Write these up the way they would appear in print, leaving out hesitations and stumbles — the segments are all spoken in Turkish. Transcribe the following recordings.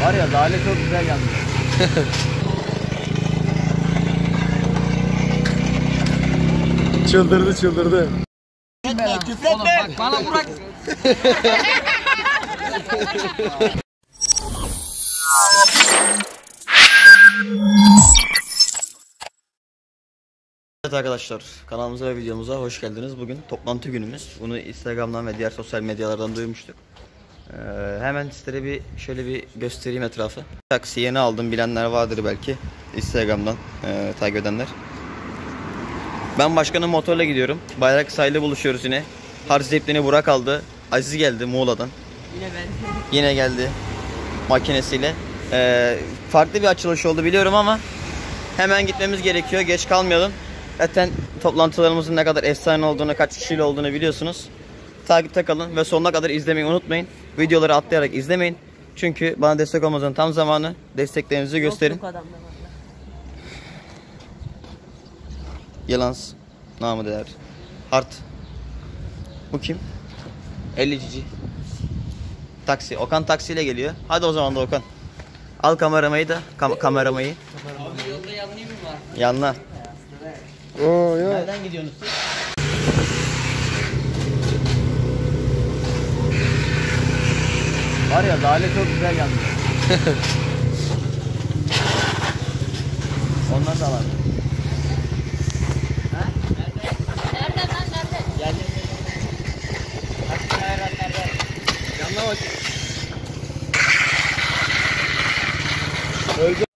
Var ya Lale çok güzel yandı. Çıldırdı. Küfretme. Oğlum bak bana bırak. Evet arkadaşlar, kanalımıza ve videomuza hoş geldiniz. Bugün toplantı günümüz. Bunu Instagram'dan ve diğer sosyal medyalardan duymuştuk. Hemen sizlere şöyle bir göstereyim etrafı. Taksi yeni aldım, bilenler vardır belki Instagram'dan takip edenler. Ben başkanın motorla gidiyorum. Bayrak sahilde buluşuyoruz yine. Harç Zeplini Burak aldı. Aziz geldi Muğla'dan. Yine ben. Yine geldi makinesiyle. Farklı bir açılış oldu biliyorum ama hemen gitmemiz gerekiyor. Geç kalmayalım. Zaten toplantılarımızın ne kadar efsane olduğunu, kaç kişiyle olduğunu biliyorsunuz. Takipte kalın ve sonuna kadar izlemeyi unutmayın. Videoları atlayarak izlemeyin. Çünkü bana destek olmanızın tam zamanı. Desteklerinizi gösterin. Yalans, namı değer. Hart. Bu kim? 50 cici. Taksi. Okan taksiyle geliyor. Hadi o zaman da Okan. Al kameramayı da. Kameramayı. Abi yolda yanlayayım mı var? Yanla. Oo ya. Nereden gidiyorsunuz siz? Var ya Lale çok güzel yandı. Ondan da var. Nerede lan nerede? Gel. Nerede? Yanına bak. Öldü.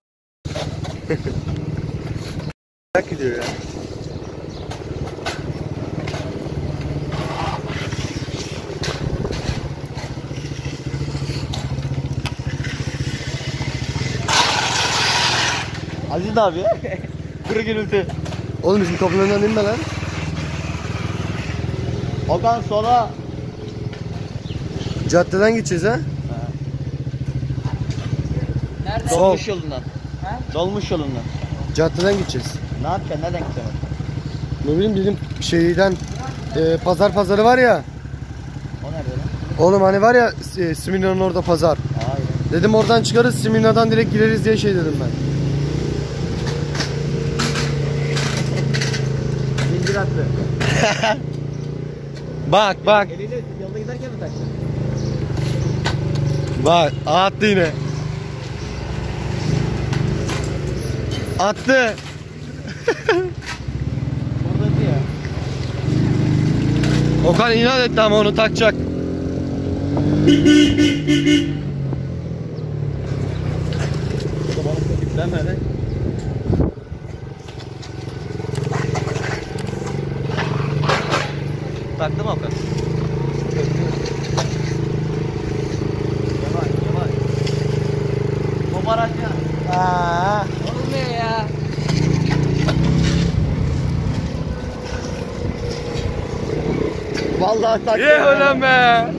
Bak gidiyor ya. Aziz abi. Kuru gürültü. Oğlum bizim kapının önünden inme lan. Okan sola. Caddeden gideceğiz ha. Nerede? Sol. Dolmuş yolundan. Ha? Dolmuş yolundan. Caddeden gideceğiz. Ne yapacaksın? Nereden gideceksin? Ne bileyim bizim şeyden pazarı var ya. O nerede lan? Oğlum hani var ya Simirna'nın orada pazar. Hayır. Dedim oradan çıkarız Simirna'dan direkt gireriz diye şey dedim ben. Zincir attı. Bak. Eliyle yolda giderken mi taktın? Bak attı yine. Attı. Orada ya. Okan inat etti ama onu takacak. Bu da balık da tiplenmedi. Taktı mı Okan? Yavaş. Koparacak. Olmuyor ya. Vallahi taktı. Ye ulan be.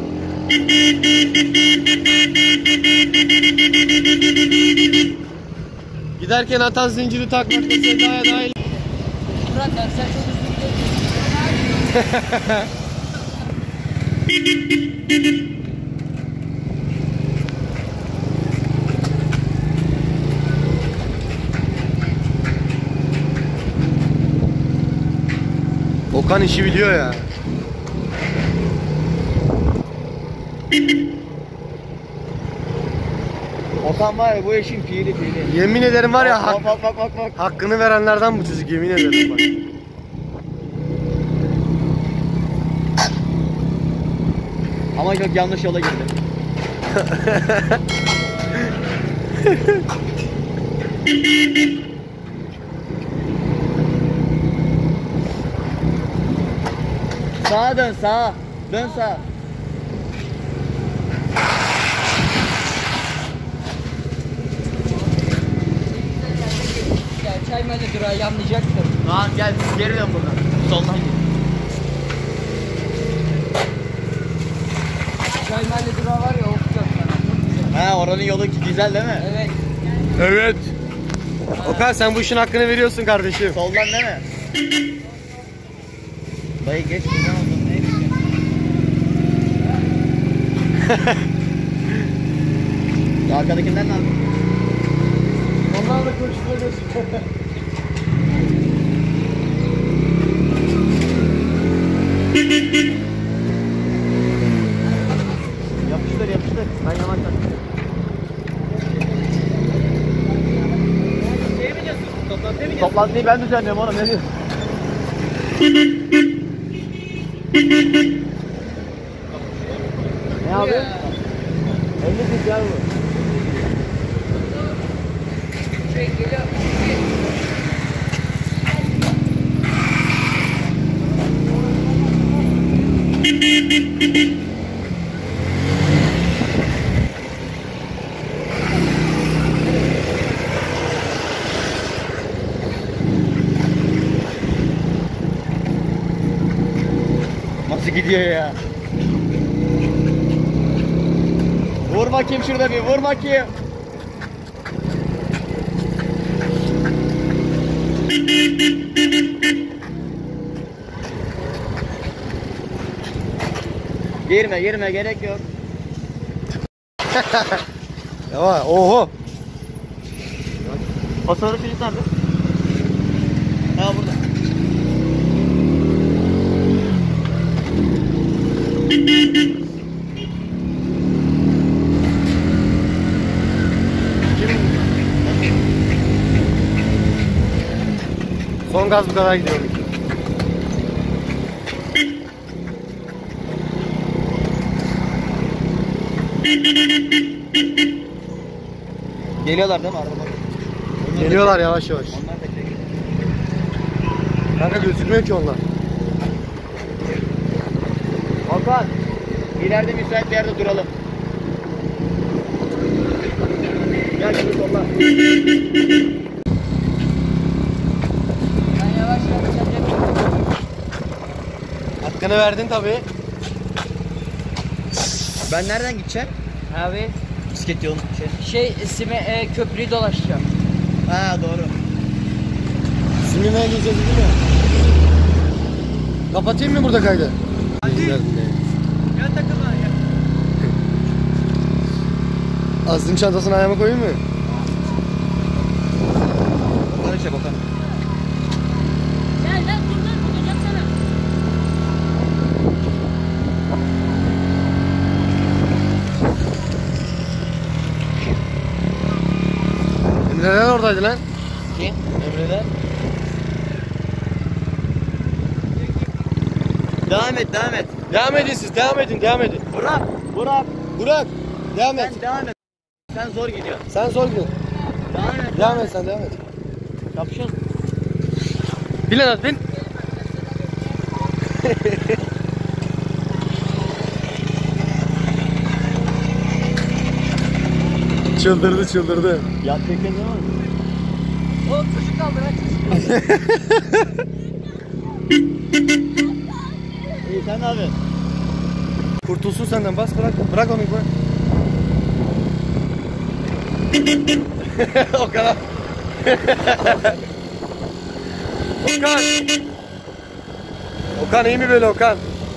Giderken atan zinciri takmak da sevdaya dahil. Murat bak sen çok hızlı gidiyorsun. Okan işi biliyor ya. Okan var ya bu işin fiili. Yemin ederim var ya Bak. hakkını verenlerden bu çocuk yemin ederim bak. Ama çok yanlış yola girdi. Sağa dön sağa. Dön sağa. Ya çay mı durağı yanlayacaktır. Lan gel geri dön buradan. Soldan git. Çay mahalle durağı var ya okuyacak sana. Ha oranın yolu güzel değil mi? Evet. Evet. Okan sen bu işin hakkını veriyorsun kardeşim. Soldan değil mi? Dayı geç buradan oldun. Ne geçiyorsun? Arkadakinden ne aldın? Onlarla görüşürüz. Yapıştır yapıştır. Ben yavaş yavaş. Toplantıyı ben düzenliyorum oğlum, ne diyorsun? Ne abi? 50 kız ya bu. Nasıl gidiyor ya? Vur bakayım şurada bir, vur bakayım. Girme gerek yok. Ya oho. O sarı çocuk nerede? Ha burada. Son gaz bu kadar gidiyormuş. Geliyorlar değil mi araba? Geliyorlar yavaş yavaş. Onlar da geliyor. Kanka gözükmüyor ki onlar. Hakan, ileride müsait bir yerde duralım. Gel şimdi solla. Ben yavaş yavaş yapacağım. Hakkını verdin tabii. Ben nereden gideceğim? Abi Bisiklet yolun şey. köprüyü dolaşacağım. Ha doğru. Simine gideceğiz değil mi? Kapatayım mı burada kaydı? Hadi. Gel takılma ya. Aziz'in çantasını ayağıma koyayım mı? Bakalım işte bakalım. Gel lan buradan tutacağım sana. Emre'ler oradaydı lan. Kim? Emre'ler. Devam et, devam et. Devam edin siz, devam edin. Burak, Burak. Burak, devam et. Sen devam et. Sen zor gidiyorsun. Sen zor gidin. Devam et. Sen devam et. Yapışıyorsun. Bin lan bin. Çıldırdı. Ya çekin değil mi? Oğlum çocuk kaldı lan çocuk. İyi sen ne yapıyorsun? Kurtulsun senden, bas bırak onu bırak. O kadar. Okan iyi mi böyle Okan?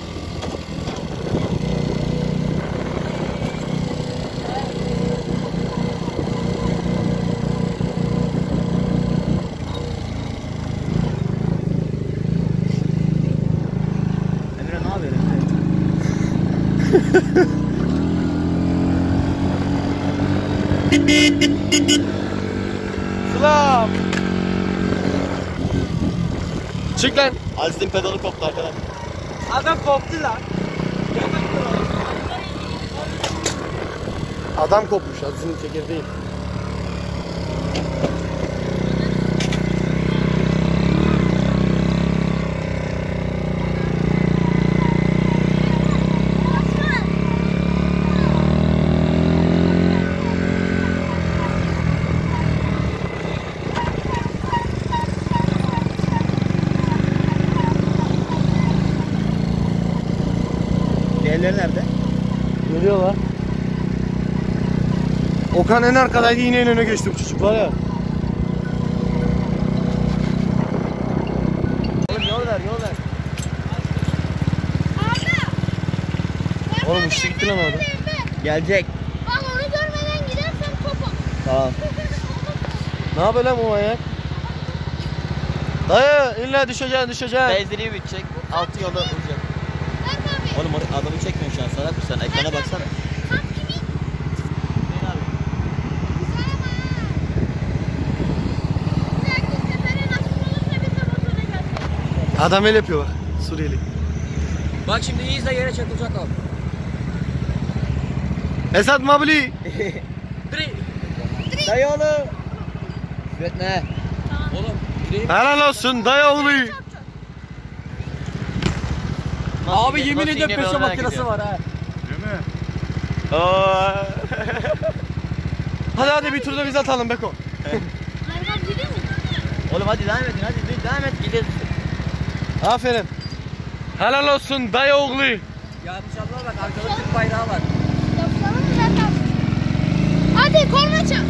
Emre ne yapıyorsun? Sılam. Çık lan. Aziz'in pedalı koptu arkadaşlar. Adam koptu lan. Adam kopmuş, Aziz'in çekirdeği. Diğerleri nerede? Geliyorlar. Okan en arkadaydı, yine en öne geçti bu çocuk var ya. Oğlum yol ver. Oğlum uçtu gitti lan orada. Gelecek. Bak onu görmeden gidersen Tamam. Ne yapıyor lan bu manyak? Dayı illa düşeceksin. Benzini bitecek. Altı yolda olacak. Oğlum adamı çekmiyor şu an. Salak mısın? Ekrana baksana. Adam el yapıyor bak. Suriyeli. Bak şimdi iyiyiz de yere çakılacak abi. Esat Mabli. Dayı oğlum. Evet ne? Oğlum. Helal olsun dayı oğlu. Abi yemin ediyorum peşe makinesi var ha. Hadi bir turda biz atalım Beko. Hayvan gidiyor mu? Oğlum hadi devam edin. Hadi devam et. Gidelim. Aferin. Helal olsun dayı oğlu. Yanlış abla bak arkada Türk bayrağı var. Yapsana mı zaten? Hadi korna çal.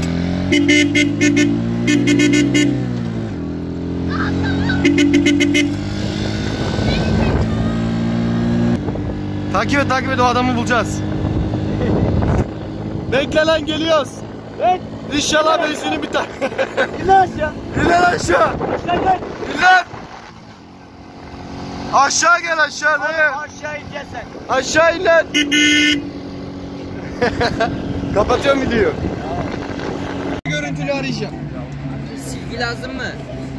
Takip et o adamı bulacağız. Bekle lan geliyoruz. İnşallah benzini biter. İn aşağı. İn lan aşağı. İn lan. Aşağı gel aşağı dayı. Aşağı ineceksin sen. Aşağı in lan. Kapatıyorum videoyu. Görüntülü arayacağım. Silgi lazım mı?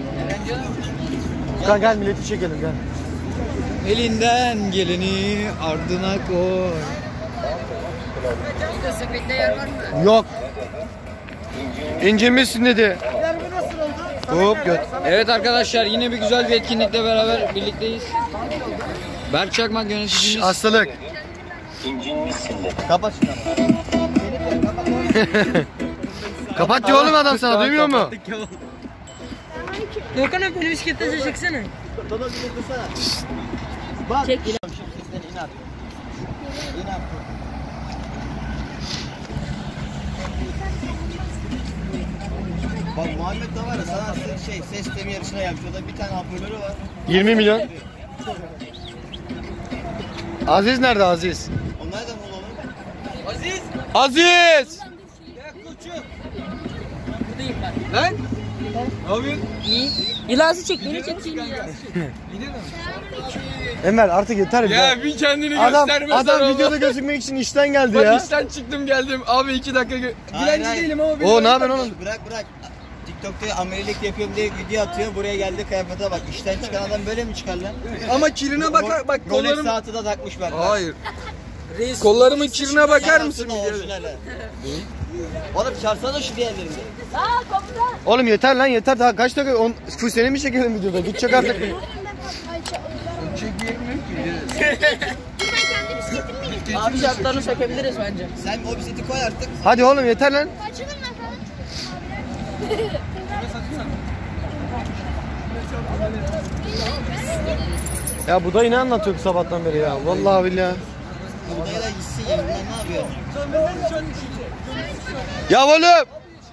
Gel milleti çekelim gel. Elinden geleni ardına koy. Bir de sepette yer var mı? Yok. İncinmişsin dedi. Hop göt. Evet arkadaşlar yine bir güzel bir etkinlikle beraber birlikteyiz. Berk Çakmak yöneticimiz. Hastalık. Kapat şunu. Kapat diyor oğlum adam sana duymuyor mu? Doğukan abi beni bisiklete çeksene. Bak. Çek. Şimdi sizden in at. İn at. Bak Muhammed de var ya sana ses sistemi yarışına yapmış. O da bir tane hoparlörü var. 20 milyon. Aziz nerede Aziz? Onlar da bul oğlum. Aziz. Aziz! Ya koçum. Buradayım ben. Lan? Ne yapıyorsun? İyi. İlası çek. Beni çekeyim İlası çek. Enver artık yeter Ya bir kendini Adam göstermesen videoda gözükmek için işten geldi Bak ya. işten çıktım geldim. Abi 2 dakika Hayır, dilenci hayır. değilim ama O ne yapıyorsun oğlum? Bırak. TikTok'ta amelilik yapıyorum diye video atıyor. Buraya geldi kıyafete bak. İşten çıkan adam böyle mi çıkar lan? Ama kirine bakar bak Rolex kollarım. saati de takmış bak. Hayır. Kollarımın kirine bakar mısın? Oğlum çarsana şu diğerlerini. Aa komutan. Oğlum yeter lan yeter daha kaç dakika full seni mi çekelim videoda? Gidecek artık. Dur ben kendi bisikletimi mi Abi şartlarını sökebiliriz bence. Sen o bisikleti koy artık. Hadi oğlum yeter lan. Açılın bakalım. Ya bu dayı ne anlatıyor sabahtan beri ya? Vallahi billahi. Buradaya da gitsin ya. Bunlar ne yapıyor? Ya oğlum!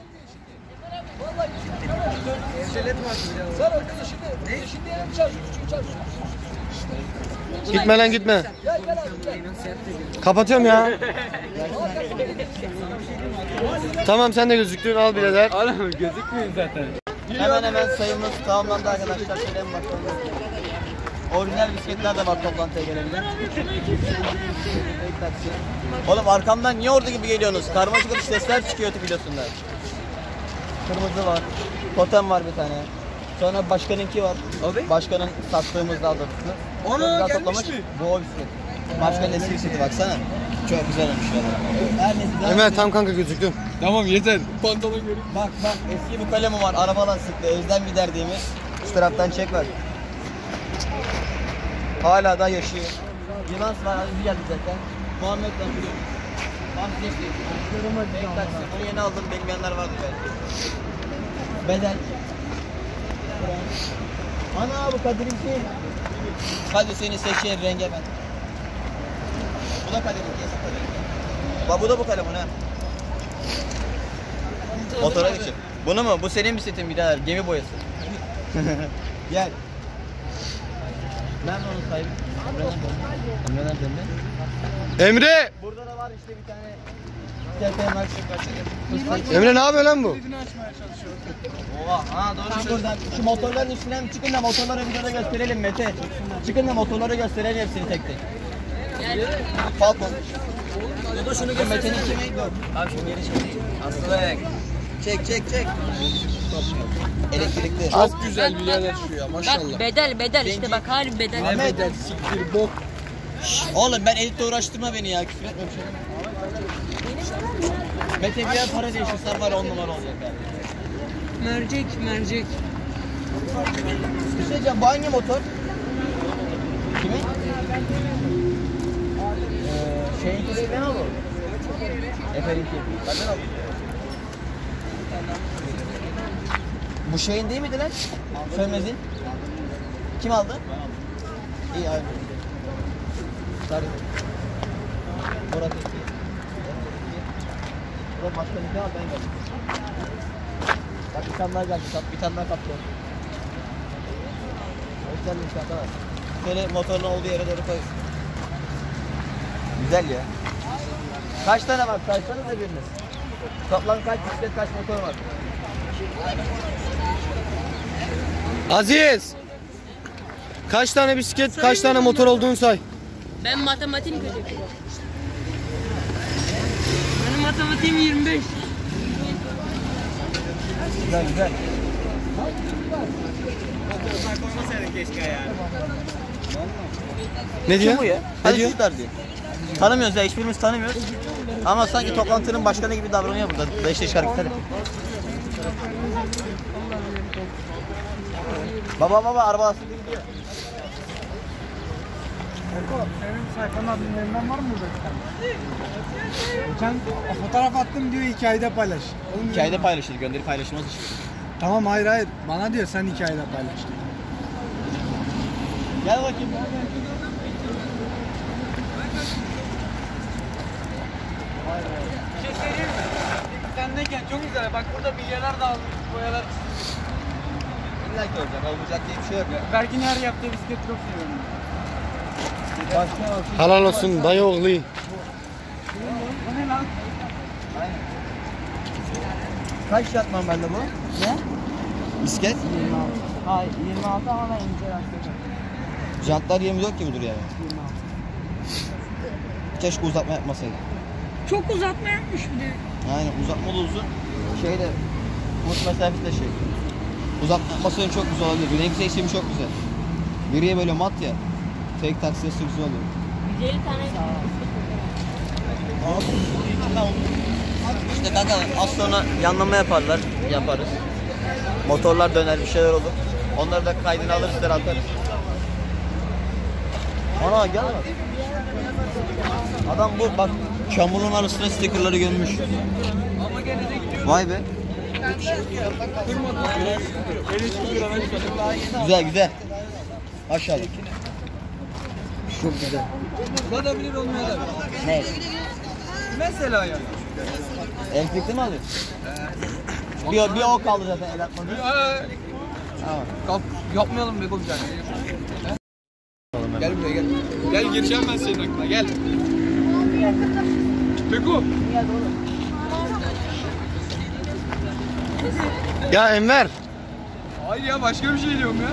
Gitme lan gitme. Kapatıyorum ya. Tamam sen de gözüktün al birader. Oğlum gözükmüyor zaten. Hemen sayımız tamamlandı arkadaşlar. Şöyle bakalım. Orijinal bisikletler de var toplantıya gelebilir. Oğlum arkamdan niye orada gibi geliyorsunuz? Karmaşık karışık sesler çıkıyor YouTube videosunda. Kırmızı var. Totem var bir tane. Sonra başkanınki var. Abi? Başkanın sattığımız daha doğrusu. Ana, Güzel gelmiş mi? Bu o bisiklet. Başkanın eski bisikleti baksana. Çok güzel olmuş ya. Her neyse. devam Ömer edelim. tam kanka gözüktün. Tamam yeter. Pantolon görün. Bak eski bir kalemi var araba lastikli Özlem giderdiğimiz. Şu taraftan çek var. Hala da yaşıyor. Yılan var az geldi zaten. Muhammed'den biliyorum. Hamsi işte. Bunu yeni aldım bilmeyenler vardı belki. Bedel. Ana bu Kadir'inki. Hadi seni seçeyim renge ben. Bu da Kadir'inki. Bak bu da bu kalem ha. Motora geçin. Bunu mu? Bu senin bisikletin birader. Gemi boyası. Gel. Ben onu sahibim. Emre nerede mi? Emre! Burada da var işte bir tane TPMX. Emre ne yapıyor lan bu? Oha, ha doğru. Şu motorların üstünden çıkın da motorları videoda gösterelim Mete. Çıkın da motorları gösterelim hepsini tek tek. Falcon. Ya da şunu göster. Mete'nin kimi? Yok. Abi şunu geri çek. Aslında çek. Elektrikli. Çok güzel birader şu ya maşallah. Bedel işte bak harbi bedel. Ne bedel siktir bok. Oğlum ben editle uğraştırma beni ya, küfür etme bir şey. Mete bir yer para değiştirsen var 10 numara olacak yani. Mercek. Bir şey diyeceğim, bu hangi motor? Kimin? Şeyinki değil, ben alıyorum. Efe'ninki. Benden alıyorum. Bu şeyin değil miydi lan? Sönmez'in. Kim aldı? İyi abi. Sarı. Murat iki. Murat başka bir şey al, ben geldim. Bak bir tane daha geldi, bir tane daha kaptı. Hoş geldin arkadaşlar. Şöyle motorun olduğu yere doğru koy. Güzel ya. Kaç tane var? Saysanız da biriniz. Toplam kaç bisiklet, kaç motor var? Aziz! Kaç tane bisiklet, kaç tane motor olduğunu say. Ben matematiğim kötü. Benim matematiğim 25. Güzel. Ne diyor? Kim bu ya? Ne Hadi diyor? çocuklar diyor. Tanımıyoruz ya, hiçbirimiz tanımıyoruz. Ama sanki toplantının başkanı gibi davranıyor burada. Beşiktaş hareketleri. Baba arabası gidiyor. Senin sayfanın adımlarından var mı burada? Geçen fotoğraf attım diyor, hikayede paylaş. Oğlum, Hikayede paylaşılır, gönderi paylaşılmaz işte. tamam hayır. Bana diyor sen hikayede paylaş. Gel bakayım. Sendeyken çok güzel. Bak burada bilyeler de almış, boyalar. İlla ki olacak, olmayacak diye bir şey yok. Berk'in her yaptığı bisiklet çok seviyorum. Helal olsun dayı oğlu. Bu ne lan? Kaç yatmam bende bu? Ne? Bisiklet? 26. Hayır 26 ama ben ince rastlayacağım. Jantlar 24 gibi duruyor yani. 26. Keşke uzatma yapmasaydı. Çok uzatma yapmış bir de. Aynen, uzatma da uzun. Şeyde, umut mesafesi de şey. Uzatma yapmasaydı çok güzel olabilir. Renk seçimi çok güzel. Geriye böyle mat ya. Fake taksiye güzel oluyor. 150 tane. İşte kanka az sonra yanlama yaparız. Motorlar döner, bir şeyler olur. Onları da kaydını alırız, sizlere atarız. Ana gel bak. Adam bu bak, çamurun arasına stickerları gömmüş. Vay be. Güzel. Maşallah. Çok güzel. Olabilir olmayabilir. Ne? Mesela yani. Elektrikli mi alıyorsun? Bir o kaldı zaten el atmadı. Tamam. Kalk yapmayalım be komiser. Gel buraya gel. Gel gireceğim ben senin aklına gel. Beko. Ya Enver. Hayır ya başka bir şey diyorum ya.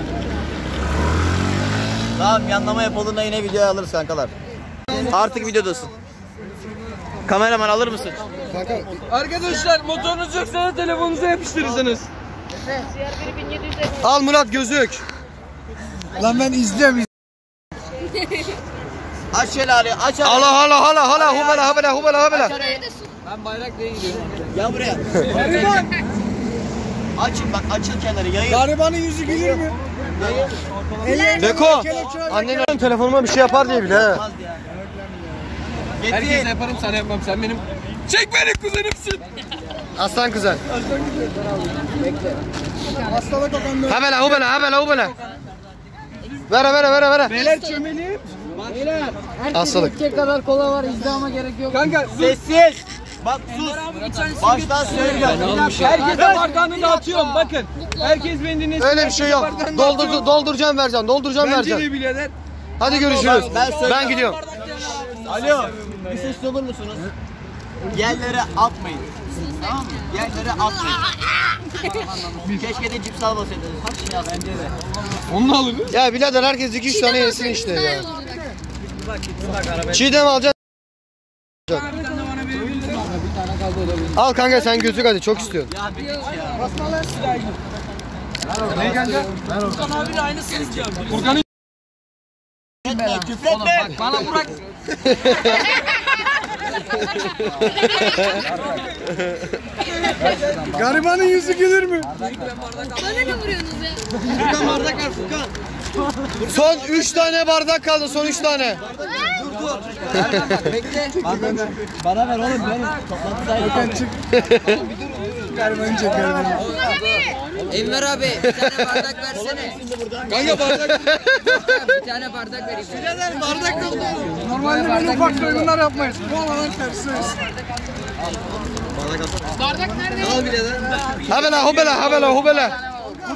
Tamam, yanlama yapıldığında yine videoya alırız kankalar. Artık videodasın. Kameraman alır mısın? Arkadaşlar motorunuz yoksa telefonunuza yapıştırırsınız. Al Murat gözlük. Lan ben izliyorum. Aç şelale, aç arayı. Hala hubala. Ben bayrak değil gidiyorum. Gel buraya. Açın bak, açın kenarı, yayın. Garibanın yüzü gülür mü? Beko. Annen telefonuma bir şey yapar diye bile he. Olmaz yani. Herkes yaparım sana yapmam sen benim. Çek beni kuzenimsin. Aslan kuzen. Hastalık okanlı. Hubala. Ver. Beyler çömeliyim. Beyler. Hastalık. kadar kola var izdihama gerek yok. Kanka Sessiz. Bak sus. Baştan söyleyeceğim. herkese bardağını dağıtıyorum bakın. Herkes beni dinlesin. Öyle bir şey yok. Dolduracağım vereceğim. Bence de birader. Hadi görüşürüz. Ben söyleyeyim. Ben gidiyorum. Alo. Bir ses olur musunuz? Yerlere atmayın. Tamam mı? Yerlere atmayın. Keşke de cips almasaydınız. Ya bence de. Onu alırız. Ya birader herkes 2-3 tane yesin işte ya. Çiğdem alacaksın. Al kanka sen gözük hadi çok istiyorsun. Ya bir ya. Ne kanka? Furkan abiyle aynısını istiyorum. Furkan'ın Küfretme. Bana bırak. garibanın yüzü gülür mü? Bana ne vuruyorsunuz ya? Furkan bardak ver Furkan. Son 3 tane bardak kaldı son 3 tane. Bekle. Bana ver oğlum benim. Toplantıdayım. Garibanı çek garibanı. Enver abi bir tane bardak versene. Kanka bardak. Bir tane bardak vereyim. Bardak yok. Normalde böyle ufak soygunlar yapmayız. Bu alanın tersiyiz. Bardak nerede? Al birader. Habela hobela habela hobela.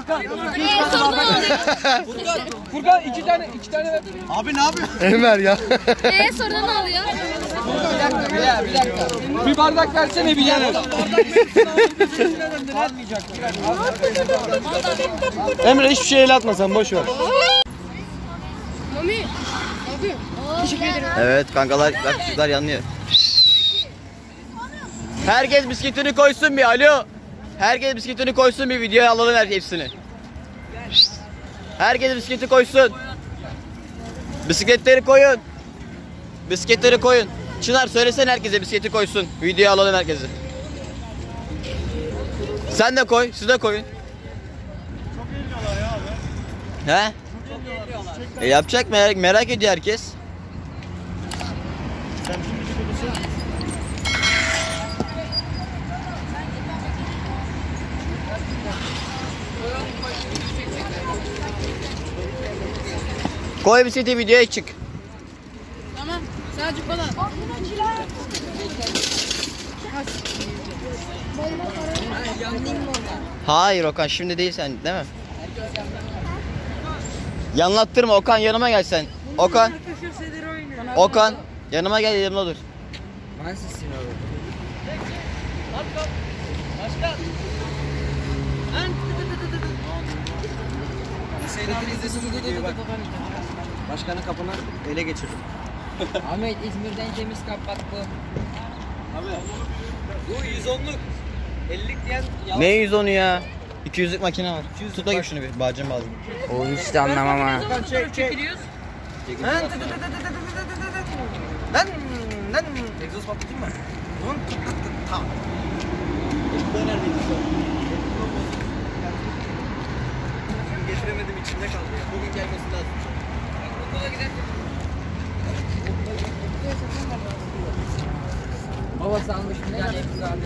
Furkan iki tane ver. Abi ne yapıyorsun? Enver ya. Sonra ne oluyor? Bir dakika. Bir bardak versene bir yana. Emre hiçbir şey el atma sen boş ver. Mami. Abi. Teşekkür ederim. Evet kankalar bak çocuklar yanlıyor. Herkes bisikletini koysun bir alo. Herkes bisikletini koysun bir videoya alalım hepsini. Herkes bisikleti koysun. Bisikletleri koyun. Bisikletleri koyun. Çınar söylesene herkese bisikleti koysun. Videoya alalım herkesi. Sen de koy, siz de koyun. Çok eğleniyorlar ya abi. He? Çok yapacak merak ediyor herkes. Koy bisikleti videoya çık. Tamam. Sadece bana. Hayır Okan şimdi değil sen değil mi? Yanlattırma Okan yanıma gel sen. Okan. Okan yanıma gel yanımda dur. Nasılsın abi? Başkanın kapını ele geçirdim. Ahmet İzmir'den temiz kapat bu. Bu 110'luk. 50'lik diyen Ne 110'u ya? 200'lük makine var. Tut bakayım şunu bir bağcım bağlı. O hiç de anlamam ha. çekiliyoruz. Lan. Egzoz patlatayım mı? Tamam. Getiremedim içinde kaldı ya. Bugün gelmesi lazım. Okula gidelim. Babası almış bir tane Egzoz abi.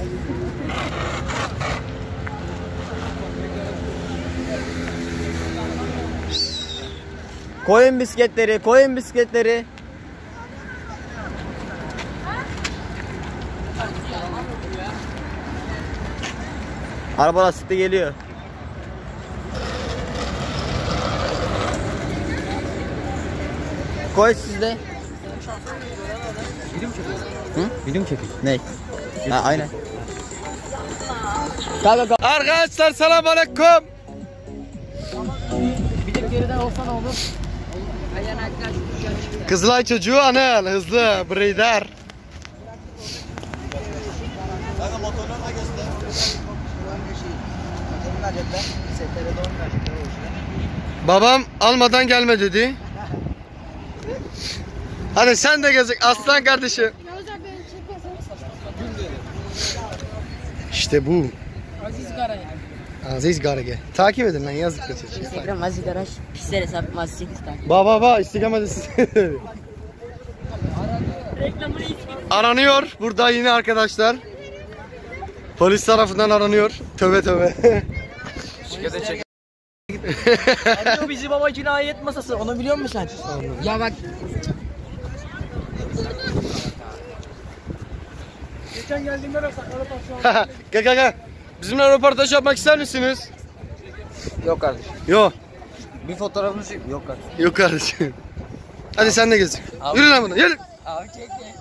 Koyun bisikletleri, koyun bisikletleri. Araba lastikli geliyor. Koy sizde. Video mu çekiyorsun? Hı? Video mu çekiyorsun? Ne? Ha aynen. Kalk. Arkadaşlar selamünaleyküm. Bir de geriden olsa ne olur? Dayanaklar dışarı çıkıyor. Kızılay çocuğu Anel hızlı breeder. Kanka motorlarına göster. Babam almadan gelme dedi. Hadi sen de gezek aslan kardeşim. Yavuz abi beni çekmesin. İşte bu. Aziz Karaya. Aziz Garge. Takip edin lan yazık kötü. Instagram Aziz Garaj. Pisler hesap var 8 tane. Baba istikamet aranıyor burada yine arkadaşlar. Polis tarafından aranıyor. Tövbe tövbe. Arıyor bizi baba cinayet masası. Onu biliyor musun sen? Ya bak Geçen geldiğimde de sakalı taşı. Gel. Bizimle röportaj yapmak ister misiniz? yok kardeşim. Yok. Bir fotoğrafını çek. Yok kardeşim. Yok kardeşim. Hadi sen de gez. Yürü lan buradan yürü. Abi çekme.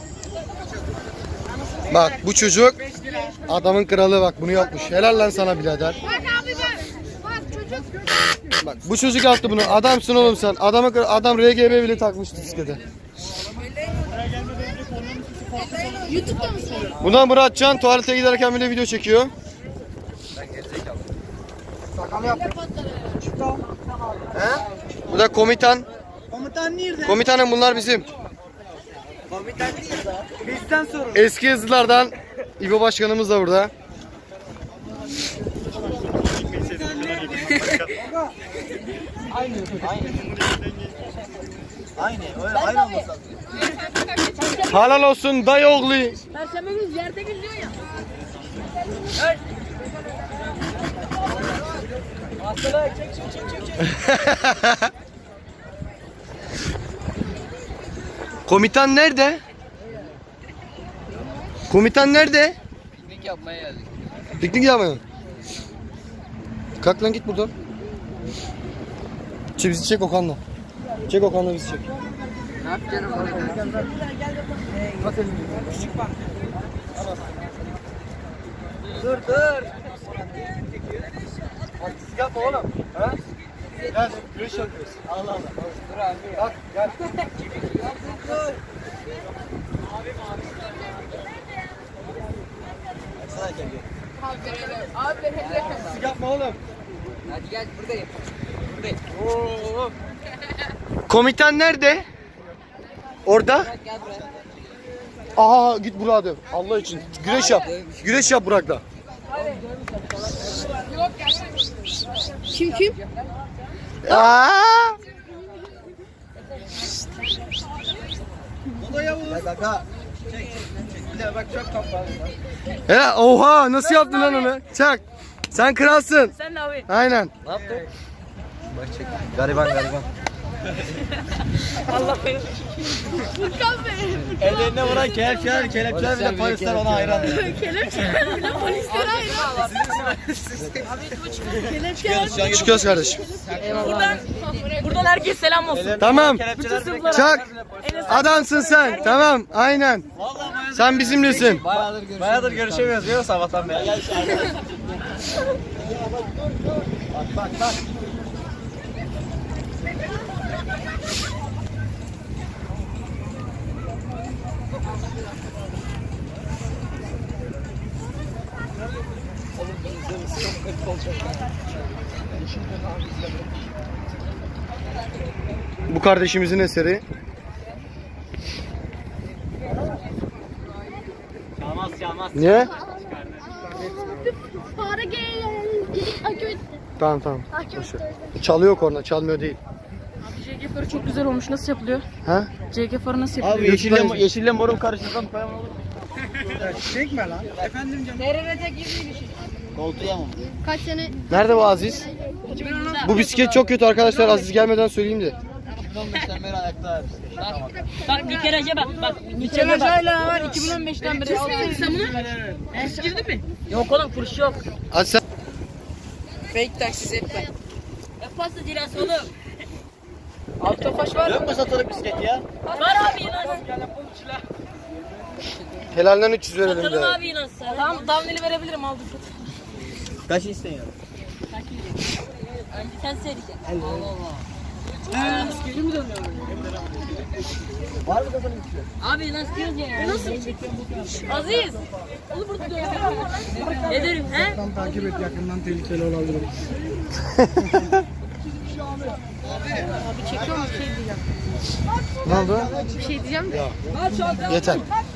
Bak bu çocuk adamın kralı, bak bunu yapmış. Helal lan sana birader. Bak abi bak. Bak çocuk. Bak bu çocuk yaptı bunu. Adamsın oğlum sen. Adam RGB bile takmış bisiklete. YouTube'da mısın? Buna Muratcan tuvalete giderken bile video çekiyor. Bu da komutan. Komutan nerede? Komutanım bunlar bizim. Komutan bizden sorun. Eski hızlılardan İbo Başkanımız da burada. Aynı olmasa. Halal olsun dayı oğlu. Perşembe günü ziyarete gidiyor ya. Hastalar çek. Komutan nerede? Komutan nerede? Piknik yapmaya geldik. Piknik yapmaya. Kalk lan git buradan. Bizi çek Okan'la. Çek Okan'la bizi çek. Ne yapacaksın orada? Dur. Artistik yapma oğlum. Ha? Gel güreş yapıyoruz. Allah. Dur abi. Bak gel. Dur. Sana gel. Abi Artistik yapma oğlum. hadi gel buradayım. Oo. Komutan nerede? Orada. Gel buraya. Aha git buraya dön. Allah için. Güreş yap. Güreş yap Burak'la. Kim? Aa! O da Yavuz. Bak ha. Çek. Bir de bak çok top var. He, oha nasıl yaptın lan onu? Çak. Sen kralsın. Sen de abi. Aynen. Ne yaptın? Bak çek. Gariban. Allah benim. Ellerine vuran kelepçeler bile polisler ona hayran. Kelepçeler bile polisler hayran. Kelepçeler. Çıkıyoruz kardeşim. Buradan herkes selam olsun. Tamam. Kelepçeler bile Çak. Adamsın sen. Tamam. Aynen. Sen bizimlesin. Bayağıdır görüşemiyoruz biliyor musun sabahtan beri? Gel bak. Bu kardeşimizin eseri. Çalmaz. Niye? Fare gel. Tamam. Boş ver. Çalıyor korna, çalmıyor değil. CG farı çok güzel olmuş. Nasıl yapılıyor? Ha? CG farı nasıl yapılıyor? Abi Yeşille morun karıştırdım koyamam olur. Çekme lan. Efendim canım. Koltuğa mı? Kaç sene? Nerede bu Aziz? Bu bisiklet çok kötü arkadaşlar. Aziz gelmeden söyleyeyim de. 2015'ten beri ayakta. Bak Nikeraja bak. Nikeraja'yla var 2015'ten beri. Sen bunu? Girdin mi? Yok oğlum kuruş yok. Aziz sen... Fake taksi hep ben. Yapmazsa cilası oğlum. Abi Tofaş var Yok mu satılık bisiklet ya? Var abi yılan. Helalden 300 verelim Satalım de. abi yılan. Tamam damlili verebilirim aldım. Kaç istiyorsun? Sen seyredeceksin. Allah Allah. Var mı kafanın içinde? Abi nasıl diyoruz ya? Nasıl? Aziz. Onu burada dövüyor. Ne derim he? Takip et yakından tehlikeli olabilir. Abi çekiyor mu? Bir şey diyeceğim. Ne oldu? Bir şey diyeceğim de. Yeter.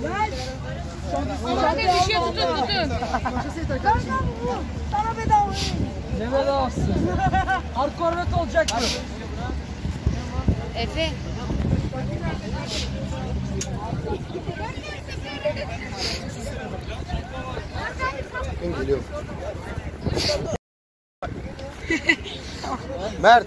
Kanka bir şey tutun. Sana bedava. Ne bedavası? Hardcore olacak mı? Efe. Ben geliyorum. Mert.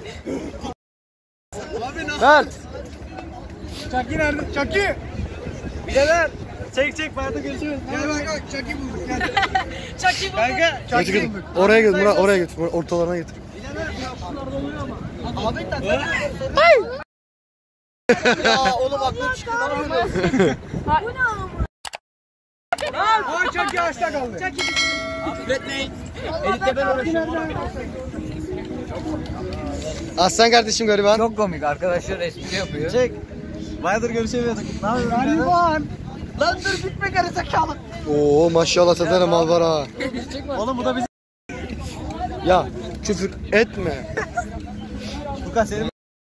Mert. Çaki nerede? Çaki! Bileler! Çek Ferdi görüşürüz. Gel bak Çaki bulduk. Gel. Çakı bu. Kanka Çaki Götür, bulduk. oraya götür, oraya götür, ortalarına götür. Abi Ya oğlum aklım çıktı. Ne yapıyorsun? Ay çok yavaşta kaldı. Editte ben uğraşıyorum. Aslan kardeşim gariban. Çok komik arkadaşlar espri yapıyor. Çek. Bayağıdır görüşemiyorduk. Ne yapıyorsun? Gariban. Lan dur bitme gerizekalı. Oo maşallah tadına mal var ha. Oğlum bu da bizim. Ya küfür etme. Furkan senin.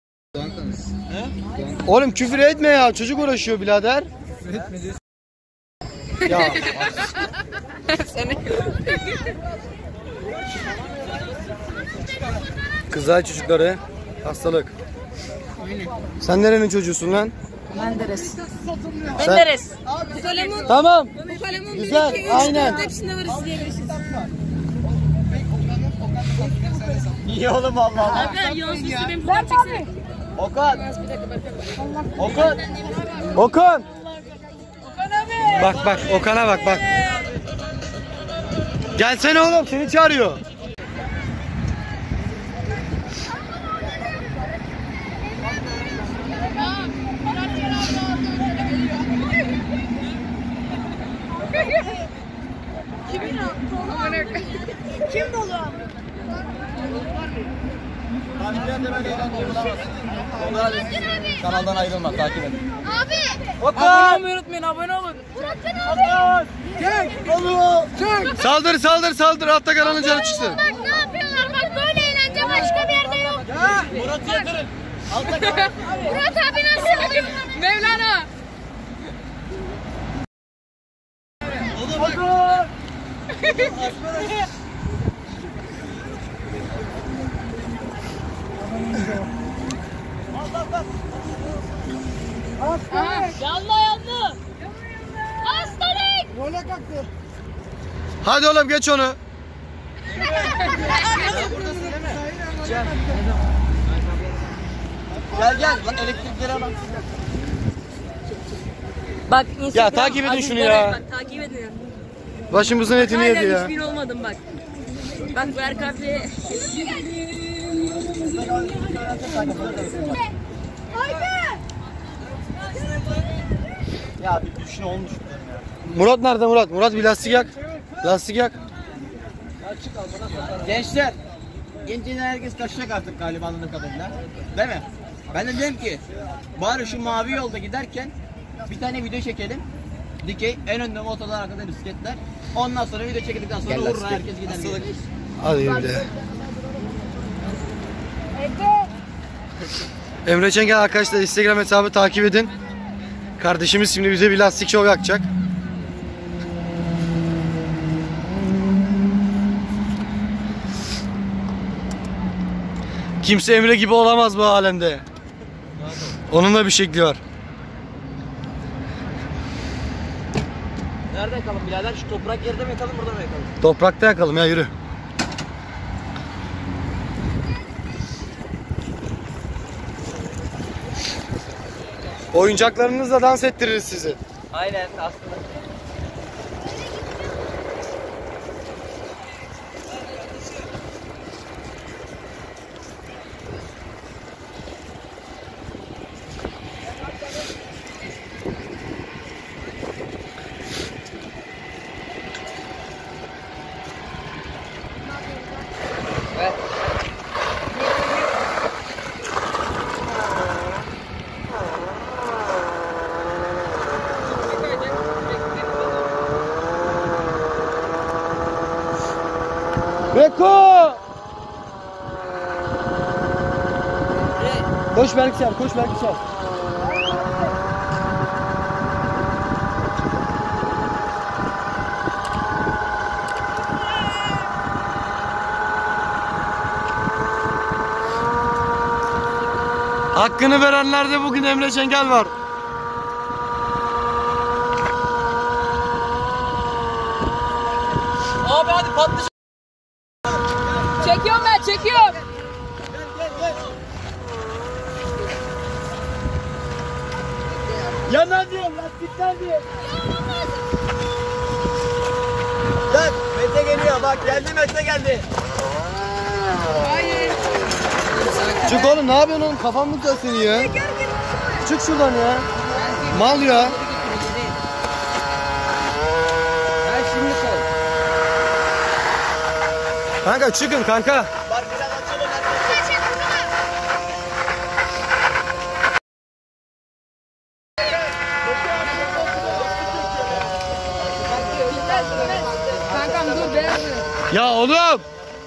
Oğlum küfür etme ya. Çocuk uğraşıyor birader. Ya. Kızlar çocukları hastalık. Sen nerenin çocuğusun lan? Menderes. Sen- Menderes. Tamam. Güzel. Aynen. Hepsinde varız diyebilirsiniz. İyi oğlum Allah Allah. Abi Yunus'u benim fotoğraf çeksene. Okan. Okan. Okan. Bak bak Okan'a bak bak. Gelsene oğlum seni çağırıyor. Kim dolu? Kanaldan ayrılma, takip et. Abi. Abone olmayı unutmayın, abone olun. Bırakın abi. Saldır saldır saldır altta karanın canı çıksın. Bak ne yapıyorlar? Bak böyle eğlence başka bir yerde yok. Murat'ı yatırın. Murat abi nasıl oluyor? Mevlana. Yandı yandı. Hastalık. Role kalktı. Hadi oğlum geç onu. Gel gel. Lan elektrikleri al. Bak Instagram. Ya takip edin Aziz şunu Bey, ya. Bak takip edin. Başımızın etini yedi Hala ya. 3000 olmadım bak. Bak Berk abi. Ya bir düşün olmuş. Murat nerede Murat? Murat bir lastik yak. Lastik yak. Gençler. Gençler herkes kaçacak artık galiba anladığım kadarıyla. Değil mi? Ben de dedim ki bari şu mavi yolda giderken bir tane video çekelim. Dikey en önde motorlar arkada bisikletler. Ondan sonra video çekildikten sonra vurur herkes gider. Hadi bir de. Emre Çengel arkadaşlar Instagram hesabı takip edin. Kardeşimiz şimdi bize bir lastik şov yakacak. Kimse Emre gibi olamaz bu alemde. Onun da bir şekli var. Nerede yakalım birader? Şu toprak yerde mi yakalım burada mı yakalım? Toprakta yakalım ya yürü. Oyuncaklarınızla dans ettiririz sizi. Aynen aslında. Beko! Koş Berkşar, koş Berkşar. Hakkını verenlerde bugün Emre Çengel var. Abi hadi patlayacak. Çekiyorum ben çekiyorum. Yanan diyor, lastikten diyor. Bak Mete geliyor bak geldi Mete geldi. Çık oğlum ne yapıyorsun oğlum kafam mı seni ya? Çık şuradan ya. Mal ya. Ben şimdi sol. Kanka çıkın kanka. Kankam dur be. Ya oğlum.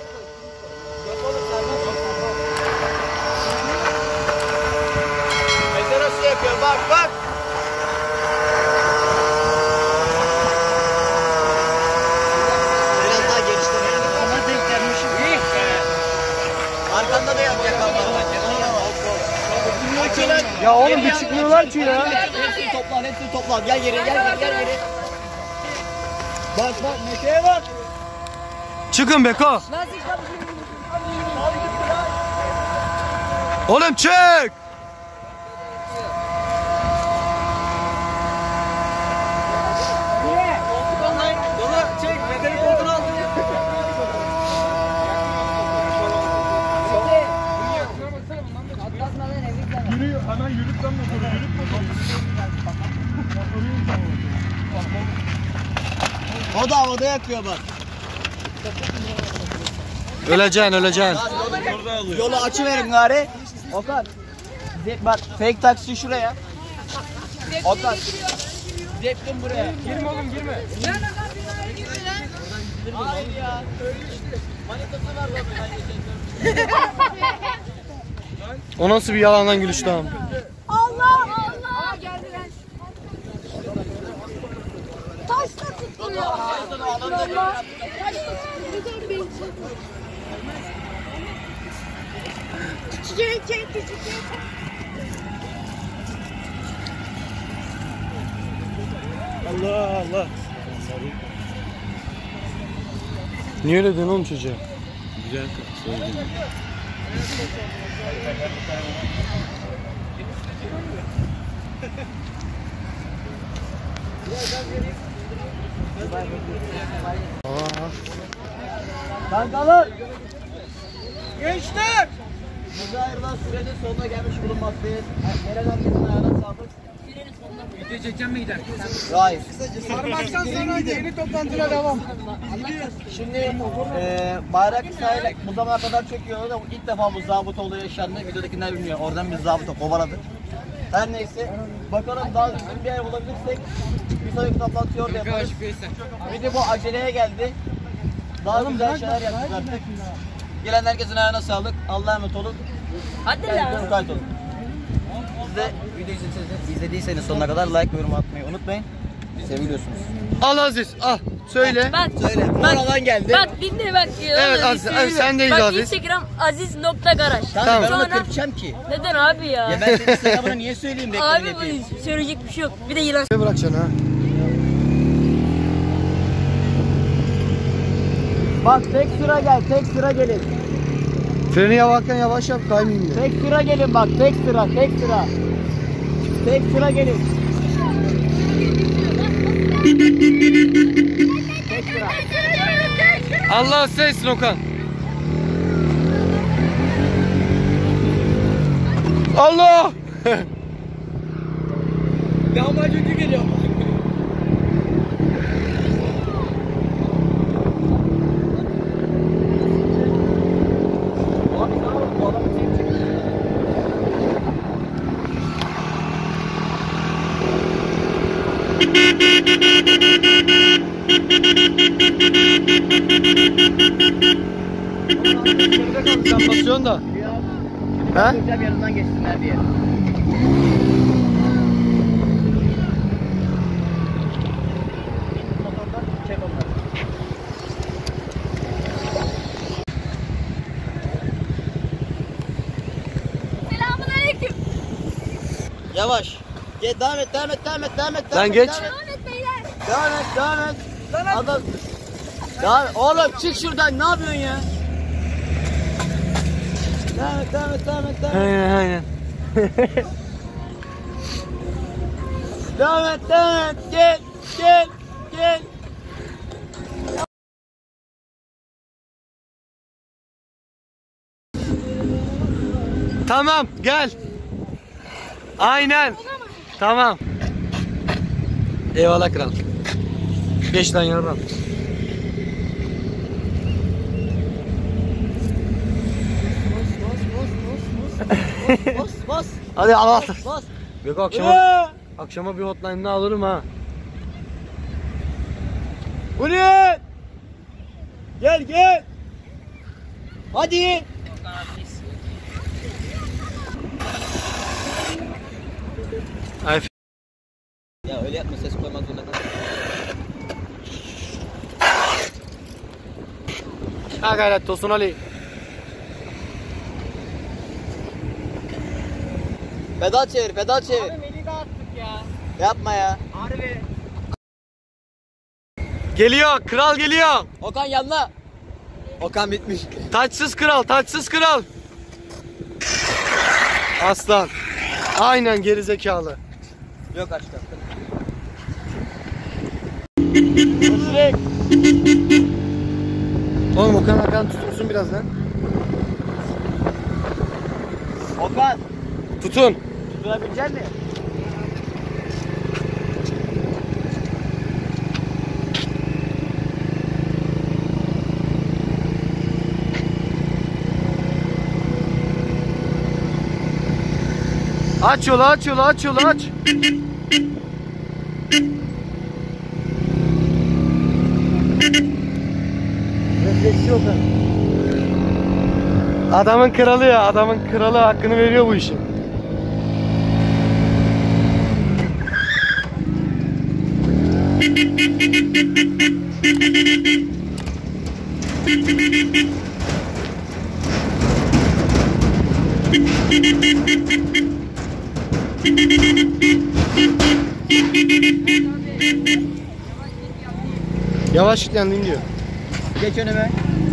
Mete nasıl yapıyor? Bak bak. Biraz daha genişle. Ona denk gelmişim. Arkanda da yapacak ama. Ya oğlum bir çıkmıyorlar ki ya. Hepsini topla, hepsini topla. Gel geri, gel geri. Bak bak, Mete'ye bak. Çıkın Beko. Oğlum çık. Dola çek. Mete'nin koltuğunu al. Yürü hemen yürüt lan motoru. Yürüt motoru. O da havada yakıyor bak. Öleceksin. Yolu açıverin gari. Okan. Bak fake taksi şuraya. Okan. Zeptin buraya. Girme oğlum girme. Hayır ya. Manitası var bak. O nasıl bir yalandan gülüş tamam. Allah Allah. Geldiler. Taş da tutturuyor. Allah. Çiçek. Allah. Niye öyle dedin oğlum çocuğa? Kankalar. Gençler. Bize ayrılan sürenin sonuna gelmiş bulunmaktayız. Gelen herkesin ayağına sağlık. Video çekeceğim mi gider? Hayır. Sarmaktan sonra yeni toplantıya devam. Şimdi bayrak sahile bu zamana kadar çekiyordu da ilk defa bu zabıt olayı yaşandı. Videodakiler bilmiyor. Oradan biz zabıta kovaladık. Her neyse. Bakalım daha düzgün bir yer bulabilirsek bir sonraki toplantıyı orada yaparız. Bir de bu aceleye geldi. Daha güzel şeyler yaptık artık. Gelen herkesin ayağına sağlık. Allah'a emanet olun. Hadi Kendinize lan. mukayyet olun. Siz de videoyu izlediyseniz sonuna kadar like ve yorum atmayı unutmayın. Seviliyorsunuz. Al Aziz al. Söyle. Bak. Söyle. Oradan geldi. Bak dinle bak. Evet, Aziz, sendeyiz bak, Aziz. Instagram aziz.garaj. Tamam. Ben onu Sonra- kırpacağım ki. Neden abi ya? Ya ben senin Instagram'ına niye söyleyeyim reklamını Abi yapayım? bu söyleyecek bir şey yok. Bir de yılan. Ne bırakacaksın ha? Bak tek sıra gel, tek sıra gelin. Freni yavaş yap kaymayayım diye. Tek sıra gelin bak, tek sıra. Tek sıra gelin. Tek sıra. Allah sensin Okan. Allah! Lahmacuncu geliyor. Sen basıyorsun da. He? Güzel bir yanından geçsinler diye. Motordan çek onları. Selamünaleyküm. Yavaş. Gel, devam et. Lan geç. Devam et beyler. Devam et. Adam. Devam et. Oğlum çık şuradan, ne yapıyorsun ya? Devam et. Aynen. Devam et. Gel. Tamam gel. Aynen. Tamam. Eyvallah kral. Geç lan yarram. Bas. Hadi al. Bas. Beko akşama bir hotline'ını alırım ha. Bu ne? Gel. Hadi. Ay Ya öyle yapma, ses koymak zorunda kal. ha gayret Tosun Ali. Pedal çevir. Melika attık ya. Yapma ya. Harbi. Geliyor, kral geliyor. Okan yanına. Okan bitmiş. Taçsız kral. Aslan. Aynen gerizekalı. Yok aşkım. Oğlum Okan Hakan tutursun birazdan. Okan. Tutun. Tutabilecek misin? Aç yolu aç. Refleksi yok ha. Adamın kralı hakkını veriyor bu işin. Yavaş git yandın diyor. Geç önüme.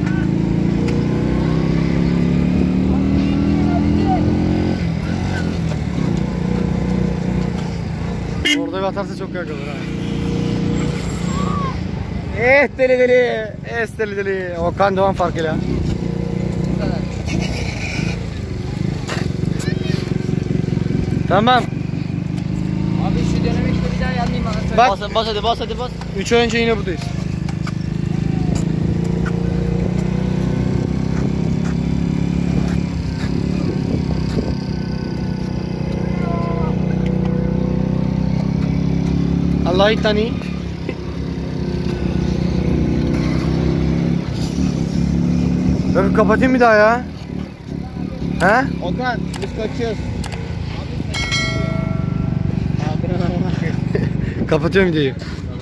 Orada bir atarsa çok yakılır ha. Deli. Okan Doğan farkıyla. Tamam. Abi şu döneme işte bir daha yanlayayım anasını. Bak Bas hadi bas. 3 ay önce yine buradayız. Allah'ı tani. Bakın kapatayım bir daha ya. He? Okan biz kaçıyoruz. Kapatıyorum videoyu.